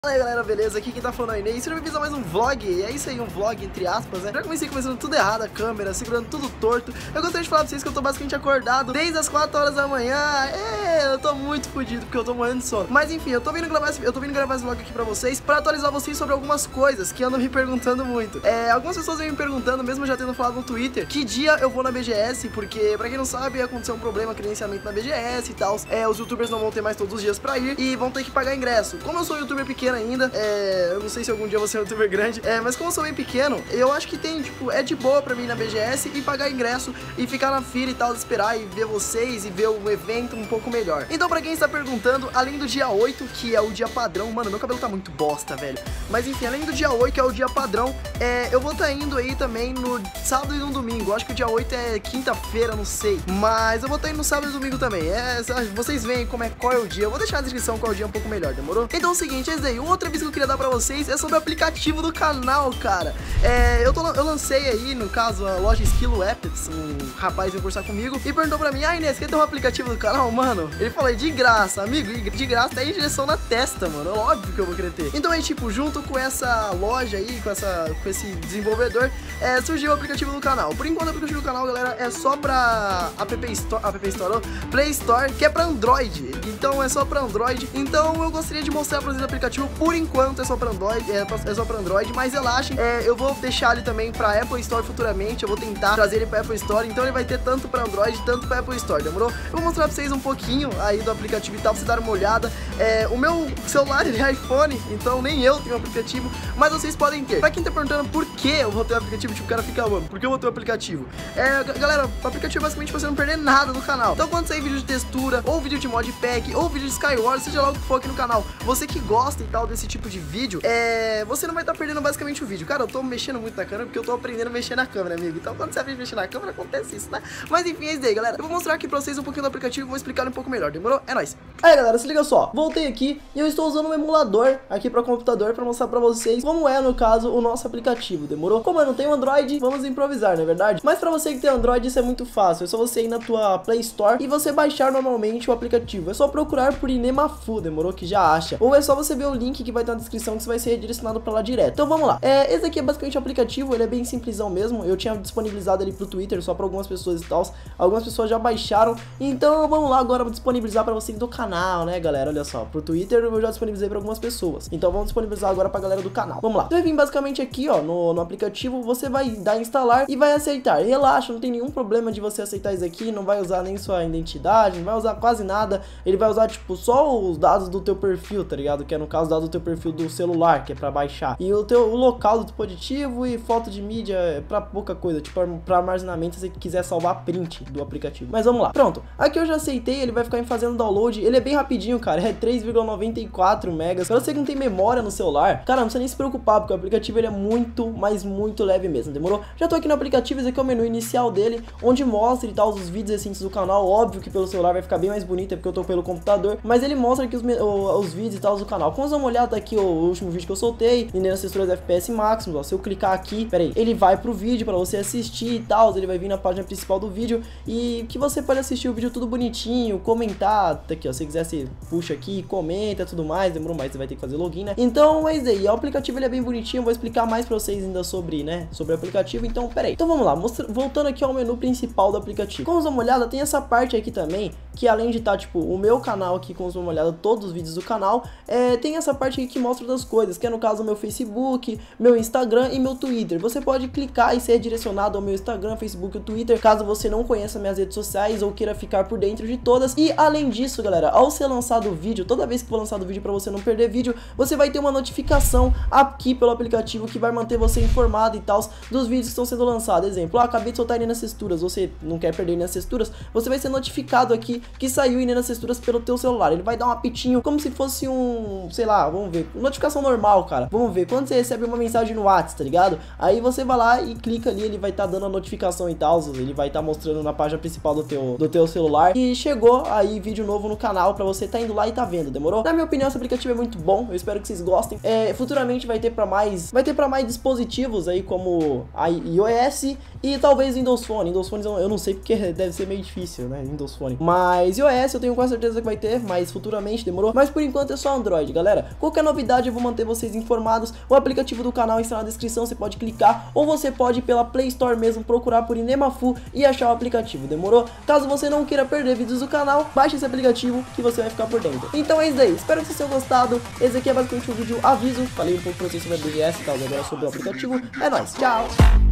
Fala aí galera, beleza? Aqui quem tá falando é o Inês, sejam bem-vindos a mais um vlog, e é isso aí, um vlog entre aspas, né? Já comecei começando tudo errado, a câmera, segurando tudo torto. Eu gostaria de falar pra vocês que eu tô basicamente acordado desde as 4 horas da manhã. Eu tô muito fodido porque eu tô morrendo de sono. Mas enfim, eu tô vindo gravar esse vlog aqui pra vocês, pra atualizar vocês sobre algumas coisas que andam me perguntando muito. Algumas pessoas vêm me perguntando, mesmo já tendo falado no Twitter, que dia eu vou na BGS, porque pra quem não sabe, aconteceu um problema credenciamento na BGS e tal. Os youtubers não vão ter mais todos os dias pra ir e vão ter que pagar ingresso. Como eu sou youtuber pequeno ainda, eu não sei se algum dia eu vou ser um youtuber grande, mas como eu sou bem pequeno, eu acho que tem, tipo, é de boa pra mim ir na BGS e pagar ingresso e ficar na fila e tal, esperar e ver vocês e ver o evento um pouco melhor. Então pra quem está perguntando, além do dia 8, que é o dia padrão, mano, meu cabelo tá muito bosta, velho, mas enfim, além do dia 8, que é o dia padrão, eu vou estar indo aí também no sábado e no domingo. Acho que o dia 8 é quinta-feira, não sei, mas eu vou estar indo no sábado e domingo também. Vocês veem qual é o dia, eu vou deixar na descrição qual é o dia um pouco melhor, demorou? Então é o seguinte, esse daí, outra vez que eu queria dar pra vocês é sobre o aplicativo do canal, cara. Eu lancei aí, no caso, a loja Esquilo Apps. Um rapaz veio conversar comigo e perguntou pra mim: Inês, quer ter um aplicativo do canal? Mano, ele falou: de graça, amigo, de graça tem injeção na testa, mano, óbvio que eu vou querer ter. Então aí, tipo, junto com essa loja aí, com esse desenvolvedor, surgiu o aplicativo do canal. Por enquanto o aplicativo do canal, galera, é só pra Play Store, que é pra Android. Então é só pra Android. Então eu gostaria de mostrar pra vocês o aplicativo. Por enquanto é só pra Android, mas relaxem, eu vou deixar ele também pra Apple Store futuramente. Eu vou tentar trazer ele pra Apple Store, então ele vai ter tanto pra Android, tanto pra Apple Store, demorou? Eu vou mostrar pra vocês um pouquinho aí do aplicativo e tal, pra vocês darem uma olhada. O meu celular, ele é iPhone, então nem eu tenho aplicativo, mas vocês podem ter. Pra quem tá perguntando por que eu vou ter um aplicativo, tipo, o cara fica, mano, por que eu vou ter um aplicativo? Galera, o aplicativo é basicamente pra você não perder nada no canal. Então quando sair vídeo de textura, ou vídeo de modpack, ou vídeo de Skywars, seja lá o que for aqui no canal, você que gosta e tal desse tipo de vídeo, você não vai estar perdendo basicamente o vídeo. Cara, eu tô mexendo muito na câmera porque eu tô aprendendo a mexer na câmera, amigo. Então quando você aprende a mexer na câmera, acontece isso, né? Mas enfim, é isso aí, galera. Eu vou mostrar aqui pra vocês um pouquinho do aplicativo e vou explicar um pouco melhor, demorou? É nóis! Aí, galera, se liga só. Voltei aqui e eu estou usando um emulador aqui pra computador pra mostrar pra vocês como é, no caso, o nosso aplicativo, demorou? Como eu não tenho Android, vamos improvisar, não é verdade? Mas pra você que tem Android, isso é muito fácil. É só você ir na tua Play Store e você baixar normalmente o aplicativo. É só procurar por Inemafu, demorou? Que já acha. Ou é só você ver o link que vai estar na descrição, que você vai ser redirecionado pra lá direto. Então vamos lá. Esse aqui é basicamente o aplicativo, ele é bem simplesão mesmo. Eu tinha disponibilizado ele pro Twitter, só pra algumas pessoas e tal. Algumas pessoas já baixaram. Então vamos lá agora disponibilizar pra vocês do canal, né, galera? Olha só, pro Twitter eu já disponibilizei pra algumas pessoas. Então vamos disponibilizar agora pra galera do canal. Vamos lá. Você vai vir basicamente aqui, ó, no aplicativo, você vai dar instalar e vai aceitar. Relaxa, não tem nenhum problema de você aceitar isso aqui, não vai usar nem sua identidade, não vai usar quase nada. Ele vai usar, tipo, só os dados do teu perfil, tá ligado? Que é no caso dados do teu perfil do celular, que é pra baixar. E o local do dispositivo e foto de mídia é pra pouca coisa, tipo, pra armazenamento se você quiser salvar print do aplicativo. Mas vamos lá. Pronto. Aqui eu já aceitei, ele vai ficar fazendo download. Ele é bem rapidinho, cara. É 3,94 megas. Pra você que não tem memória no celular, cara, não precisa nem se preocupar, porque o aplicativo ele é muito, mas muito leve mesmo, demorou? Já tô aqui no aplicativo, esse aqui é o menu inicial dele, onde mostra e tal os vídeos recentes do canal. Óbvio que pelo celular vai ficar bem mais bonito, é porque eu tô pelo computador, mas ele mostra aqui os vídeos e tal do canal. Como você dá uma olhada, tá aqui o último vídeo que eu soltei, nas texturas FPS máximos, ó. Se eu clicar aqui, peraí, ele vai pro vídeo pra você assistir e tal, ele vai vir na página principal do vídeo e que você pode assistir o vídeo tudo bonitinho, comentar, tá aqui, ó, se quiser você puxa aqui, comenta, tudo mais, demorou mais, você vai ter que fazer login, né? Então é isso aí, o aplicativo ele é bem bonitinho, vou explicar mais pra vocês ainda sobre, né, sobre o aplicativo, então peraí. Então vamos lá, voltando aqui ao menu principal do aplicativo. Como você dá uma olhada, tem essa parte aqui também, que além de estar, tipo, o meu canal aqui, como você dá uma olhada, todos os vídeos do canal, tem essa parte aqui que mostra outras coisas, que é no caso o meu Facebook, meu Instagram e meu Twitter. Você pode clicar e ser direcionado ao meu Instagram, Facebook e Twitter, caso você não conheça minhas redes sociais ou queira ficar por dentro de todas. E além disso, galera, ao ser lançado o vídeo, toda vez que for lançado o vídeo, pra você não perder vídeo, você vai ter uma notificação aqui pelo aplicativo que vai manter você informado e tal dos vídeos que estão sendo lançados. Exemplo, acabei de soltar Inês Texturas, você não quer perder Inês Texturas, você vai ser notificado aqui que saiu Inês Texturas pelo teu celular. Ele vai dar um apitinho como se fosse um, sei lá, vamos ver, notificação normal, cara. Vamos ver, quando você recebe uma mensagem no WhatsApp, tá ligado? Aí você vai lá e clica ali, ele vai estar dando a notificação e tal, ele vai estar mostrando na página principal do teu celular e chegou aí vídeo novo no canal pra você tá indo lá e tá vendo, demorou? Na minha opinião, esse aplicativo é muito bom, eu espero que vocês gostem. Futuramente vai ter pra mais dispositivos aí como a iOS e talvez Windows Phone. Windows Phone eu não sei porque deve ser meio difícil, né, Windows Phone. Mas iOS eu tenho quase certeza que vai ter, mas futuramente, demorou? Mas por enquanto é só Android, galera. Qualquer novidade eu vou manter vocês informados. O aplicativo do canal está na descrição, você pode clicar, ou você pode ir pela Play Store mesmo, procurar por Inemafu e achar o aplicativo, demorou? Caso você não queira perder vídeos do canal, baixe esse aplicativo que você vai ficar por dentro. Então é isso aí, espero que vocês tenham gostado. Esse aqui é basicamente um vídeo aviso, falei um pouco pra vocês sobre a BGS e tal, agora sobre o aplicativo. É nóis, tchau!